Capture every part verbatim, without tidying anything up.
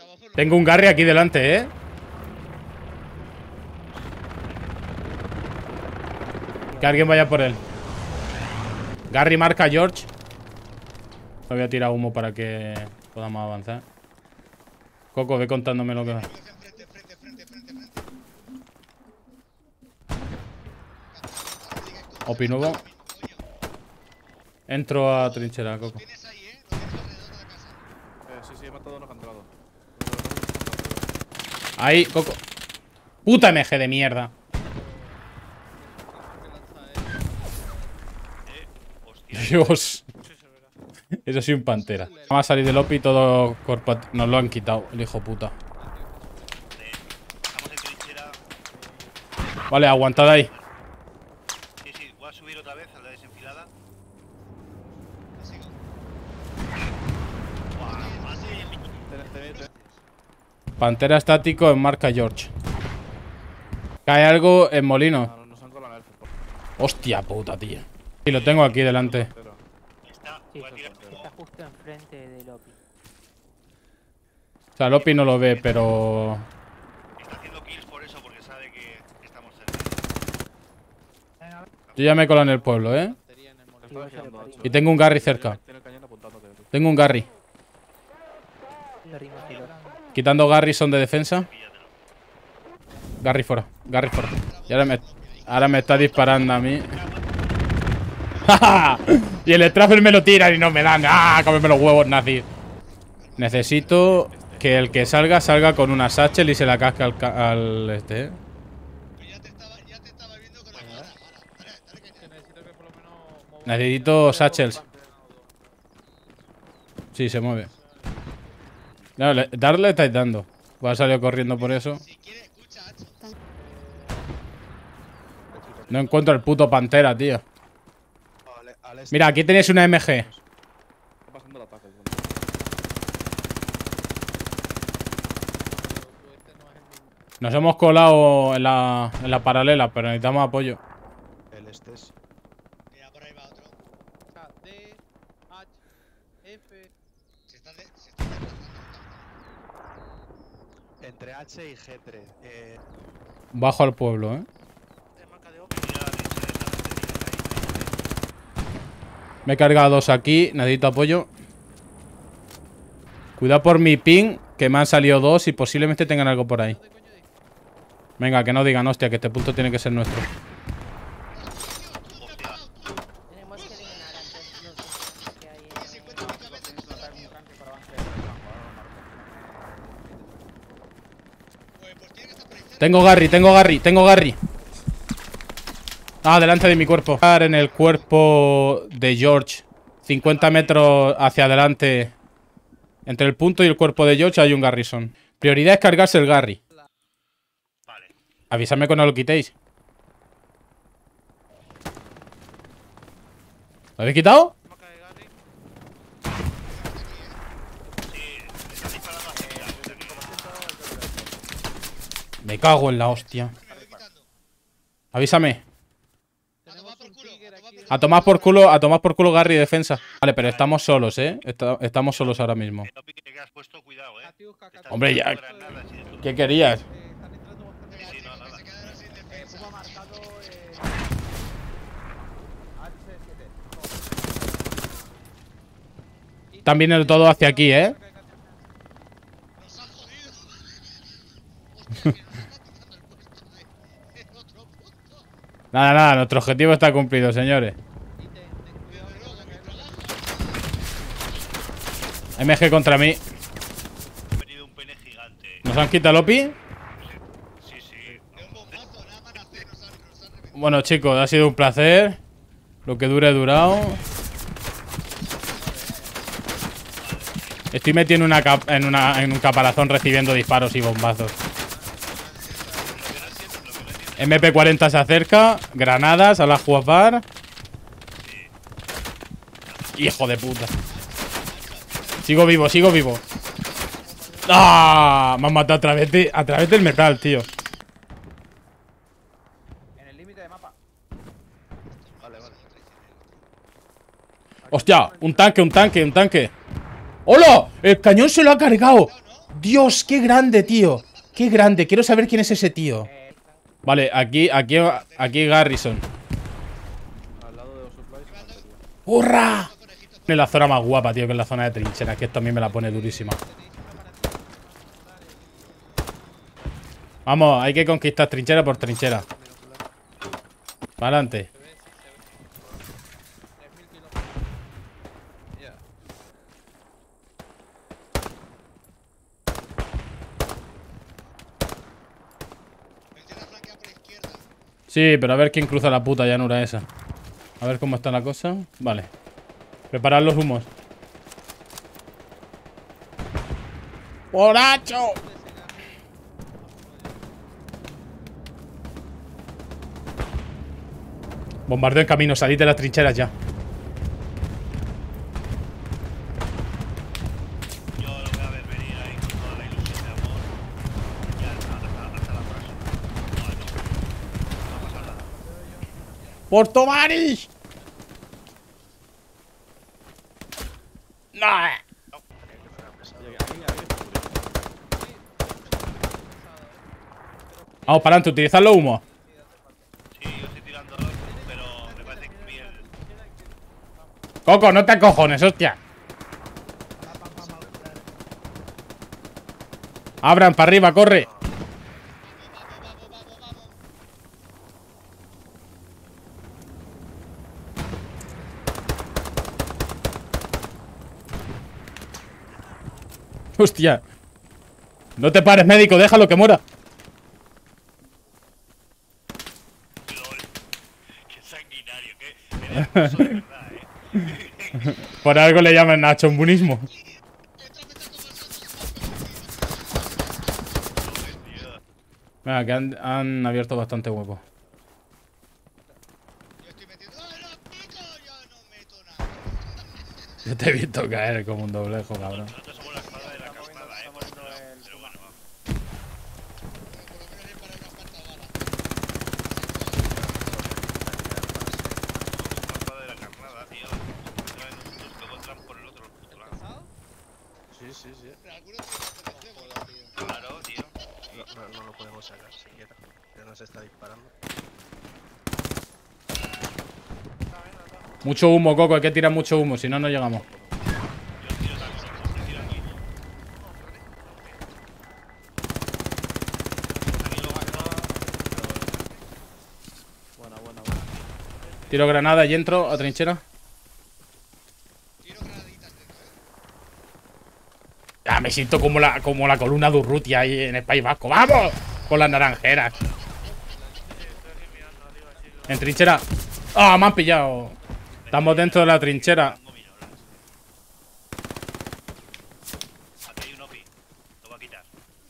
Tengo un Garry aquí delante, ¿eh? Que alguien vaya por él. Garry marca George. Le voy a tirar humo para que podamos avanzar. Coco, ve contándome lo que va. Opi nuevo. Entro a trinchera, Coco. Sí, sí, he matado a uno que ha entrado. Ahí, Coco. Puta M G de mierda. Dios. Eso sí, un pantera. Vamos a salir del Opi y todo corpo. Nos lo han quitado, el hijo puta. Vale, aguantad ahí. Sí, sí, voy a subir otra vez a la desenfilada. Pantera estático en marca George. Cae algo en molino. Hostia puta, tío. Y lo tengo aquí delante. Está, Sí, voy a tirar. está justo enfrente del Opi. O sea, el Opi no lo ve, pero... Está haciendo kills por eso, porque sabe que estamos cerca. Yo ya me he colado en el pueblo, ¿eh? Y tengo un Garry cerca. Tengo un Garry. Quitando Garry son de defensa. Garry fuera, Garry fuera. Y ahora me, ahora me está disparando a mí. Y el Straffer me lo tiran y no me dan. ¡Ah! Cómeme los huevos, nazi. Necesito que el que salga, salga con una satchel y se la casque al, al este, ¿eh? Necesito satchels. Sí, se mueve. No, le, darle le estáis dando. Va a salir corriendo por eso. No encuentro el puto pantera, tío. Mira, aquí tenéis una M G. Nos hemos colado en la, en la paralela, pero necesitamos apoyo. El este es. Mira, por ahí va otro. D, H, F. Se está de, se está desplazando. Entre H y G tres. Eh... Bajo al pueblo, ¿eh? Me he cargado dos aquí. Necesito apoyo. Cuidado por mi ping, que me han salido dos y posiblemente tengan algo por ahí. Venga, que no digan, hostia, que este punto tiene que ser nuestro. Tenemos que eliminar antes los dos que hay en... Tengo Garry, tengo Garry, tengo Garry. Ah, delante de mi cuerpo. En el cuerpo de George. cincuenta metros hacia adelante. Entre el punto y el cuerpo de George hay un Garrison. Prioridad es cargarse el Garry. Vale. Avísame cuando lo quitéis. ¿Lo habéis quitado? Me cago en la hostia. Avísame. A tomar por culo, a tomar por culo Garry defensa. Vale, pero estamos solos, ¿eh? Está, estamos solos ahora mismo. Hombre, ya. ¿Qué querías? Están viniendo todos hacia aquí, ¿eh? Nada, nada, nuestro objetivo está cumplido, señores. M G contra mí. ¿Nos han quitado el Opi? Bueno, chicos, ha sido un placer. Lo que dure, durado. Estoy metido en, una cap en, una, en un caparazón recibiendo disparos y bombazos. M P cuarenta se acerca. Granadas a la jugar. Hijo de puta. Sigo vivo, sigo vivo. ¡Ah! Me han matado a través, de, a través del metal, tío. En el límite de mapa. Vale, vale. Hostia, un tanque, un tanque, un tanque. ¡Hola! El cañón se lo ha cargado. Dios, qué grande, tío. Qué grande. Quiero saber quién es ese tío. Vale, aquí, aquí, aquí Garrison. Al lado de los supplies. infantería. ¡Hurra! Es la zona más guapa, tío, que es la zona de trincheras. Que esto a mí me la pone durísima. Vamos, hay que conquistar trinchera por trinchera. Para adelante. Ya. Menciona flanquear por izquierda. Sí, pero a ver quién cruza la puta llanura esa. A ver cómo está la cosa. Vale. Preparad los humos. ¡Borracho! Bombardeo en camino, salid de las trincheras ya. Yo lo voy a ver venir ahí con toda la ilusión de amor. Ya hasta, hasta, hasta la próxima. No, no. No pasa nada. ¡Porto Maris! ¡No! Vamos para adelante, utilizad los humos. Sí, yo estoy tirando, pero me parece que bien. Coco, no te acojones, hostia. Abran, para arriba, corre. Hostia. No te pares, médico, déjalo que muera. LOL. Qué sanguinario, qué. Eres un de verdad, eh. Por algo le llaman nachombunismo. Venga, que han, han abierto bastante hueco. Yo estoy metiendo. ¡Ay, no, pico! Yo no meto nada. Yo te he visto caer como un doblejo, cabrón. Nosotros somos la espada de la carnada, eh. Por otro lado. Pero bueno, vamos. Por lo menos he parado unas cuantas balas. La espada de la carnada, tío. Traen nosotros, luego entran por el otro puto lado. Sí, sí, sí. Pero algunos sí nos conocemos, tío. Claro, tío. No, no, no lo podemos sacar siquiera. Que nos está disparando. Mucho humo, Coco, hay que tirar mucho humo, si no, no llegamos. Yo tiro también, yo tiro aquí. Aquí lo bajo. Buena, buena, buena. Tiro granada y entro a trinchera. Tiro granaditas dentro, eh. Ya me siento como la, como la columna de Urrutia ahí en el País Vasco. ¡Vamos! Con las naranjeras. En trinchera. ¡Ah, me han pillado! Estamos dentro de la trinchera. Tengo minoras. Aquí hay un O P I. Lo voy a quitar.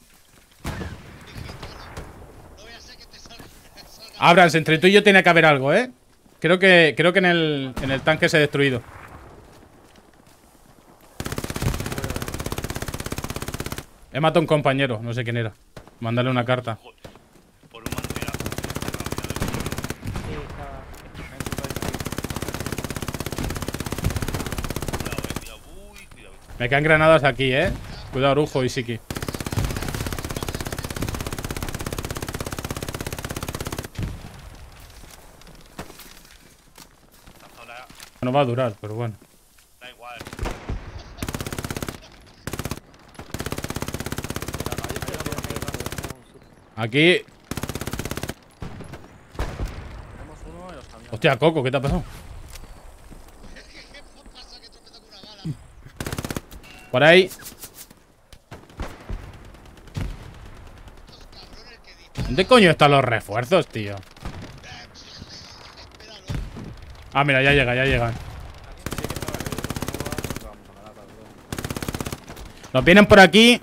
No voy a hacer que te salga. salga. Abrams, entre tú y yo tiene que haber algo, ¿eh? Creo que, creo que en el, en el tanque se ha destruido. He matado a un compañero, no sé quién era. Mándale una carta. Por un mantera. Sí, está. En supplies. Cuidado, eh. Cuidado. Uy, cuidado. Me caen granadas aquí, ¿eh? Cuidado, Rujo y Siki. Esta zona No va a durar, pero bueno. da igual. Aquí... Tenemos uno y los camiones. Hostia, Coco, ¿qué te ha pasado? ¿Qué pasa que tropezo con una bala? Por ahí. Estos cabrones que disparan. ¿Dónde coño están los refuerzos, tío? Espéralo. Ah, mira, ya llega, ya llegan. Vamos a ganar, cabrón. Nos vienen por aquí.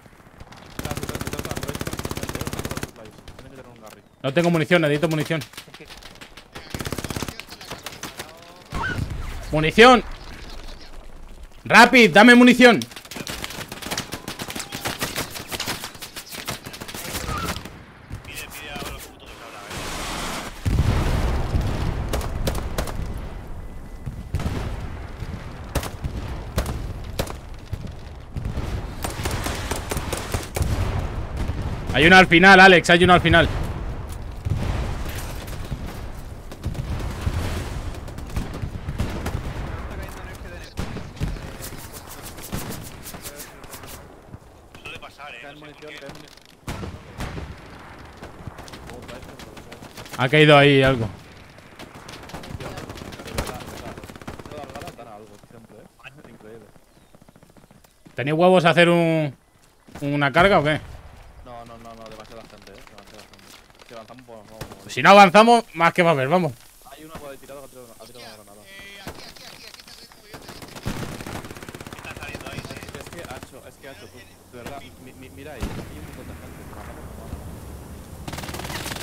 Tienen que tener un Garry. No tengo munición, necesito munición. ¡Munición! ¡Rapid! ¡Dame munición! Pide, pide a los putos ahora, eh. Hay uno al final, Alex, hay uno al final. Suele pasar, eh. Caen No sé por munición, qué. caen munición. ¿Cómo traes esto? Ha caído ahí algo. De verdad, de verdad. Todas las balas dan algo, siempre, eh. Increíble. ¿Tenéis huevos a hacer un, una carga o qué? No, no, no, no, demasiada gente, eh. Demasiada gente. Si avanzamos, pues no. no, Si no avanzamos, más que va a haber, vamos. Hay uno por ahí tirado que ha tirado ha tirado una granada. Eh, aquí, aquí, aquí, aquí está saliendo muy bien. ¿Qué está saliendo ahí? Sí. Es que ha hecho, es que ha hecho, tú, de verdad, mi, mi, mira ahí, hay un montón de gente. Matamos, no matamos.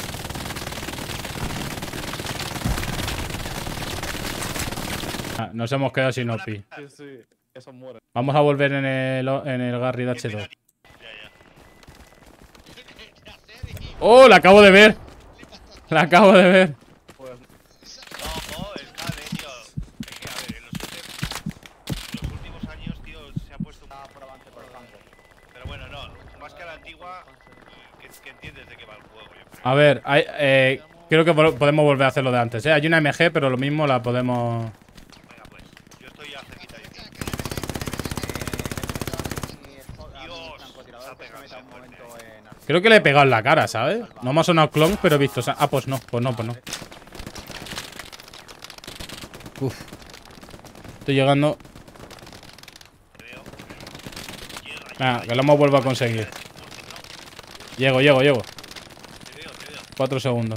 Ah, nos hemos quedado sin O P I. Sí, sí, eso muere. Vamos a volver en el, en el Garry de H dos. Ya, ya. ¿Qué hacer? Y ¡Oh! La acabo de ver. La acabo de ver. Pues, No, no, está de, tío. Es que, a ver, en los, últimos, en los últimos años, tío, se ha puesto un por avance por avance. Pero bueno, no, más que a la antigua, que, que entiendes de qué va el juego, yo creo. A ver, hay, eh, creo que po- podemos volver a hacerlo de antes, ¿eh? Hay una M G, pero lo mismo la podemos... Venga, pues, yo estoy ya cerquita de aquí. Dios, se ha pegado ese fuerte. Creo que le he pegado en la cara, ¿sabes? No me ha sonado clon, pero he visto... sa- Ah, pues no, pues no, pues no. Uf. Estoy llegando... Te veo. Llega, Ah, llega, que lo hemos vuelto a conseguir. Llego, llego, llego. Te veo, te veo. Cuatro segundos.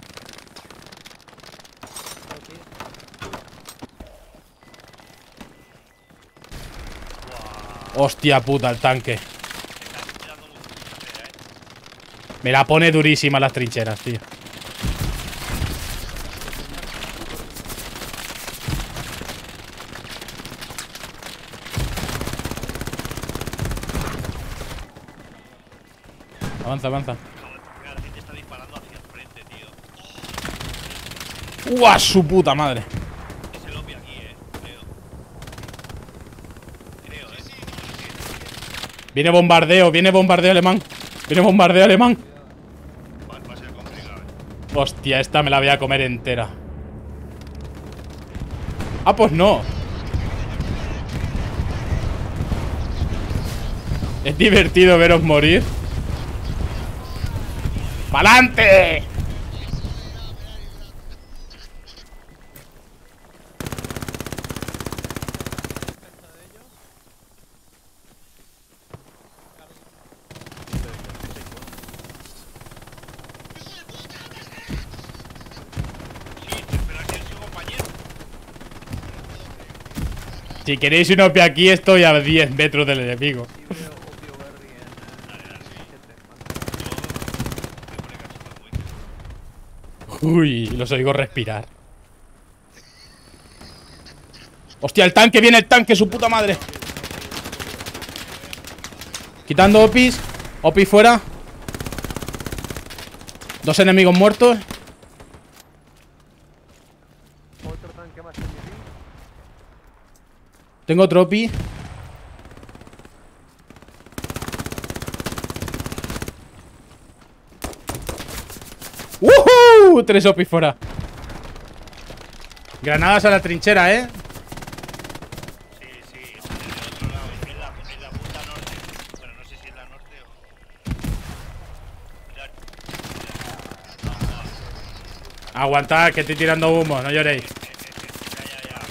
Hostia puta, el tanque. Está tirando mucho trinchera, eh. Me la pone durísima las trincheras, tío. Avanza, avanza. Joder, la gente está disparando hacia el frente, tío. ¡Uah, su puta madre! Es el obvio aquí, eh. Creo. Creo, eh. Viene bombardeo, viene bombardeo alemán. Viene bombardeo alemán. Va, va a ser complicado, eh. Hostia, esta me la voy a comer entera. Ah, pues no. Es divertido veros morir. ¡Pa'lante! Sí, pero aquí es su compañero. Si queréis un O P aquí, estoy a diez metros del enemigo. Uy, los oigo respirar. Hostia, el tanque, viene el tanque, su puta madre. Quitando O P Is. O P I fuera. Dos enemigos muertos. Tengo otro O P I. ¡Woohoo! Tres O P I fuera. Granadas a la trinchera, ¿eh? Sí, sí, es del otro lado, es en la, en la punta norte. Bueno, no sé si es la norte o. Mirad. Aguantad, que estoy tirando humo, no lloréis. Ya, ya, ya.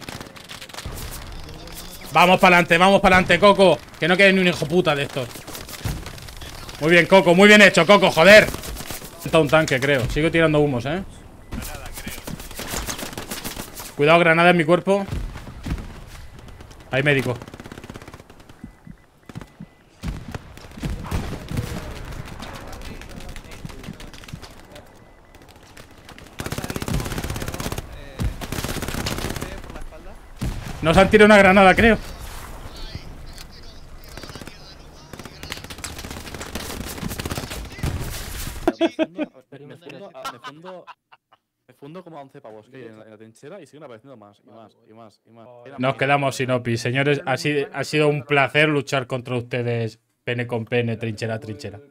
Vamos para adelante, vamos para adelante, Coco. Que no quede ni un hijo puta de estos. Muy bien, Coco, muy bien hecho, Coco, joder. Está un tanque, creo. Sigo tirando humos, ¿eh? Granada, creo. Cuidado, granada en mi cuerpo. Hay médico. Nos han tirado una granada, creo. me fundo, me fundo, me fundo, me fundo como a once pavos que hay en la, en la trinchera y siguen apareciendo más y más y más y más. Era Nos muy- quedamos sin O P I. Señores, ha sido, ha sido un placer luchar contra ustedes pene con pene, trinchera a trinchera.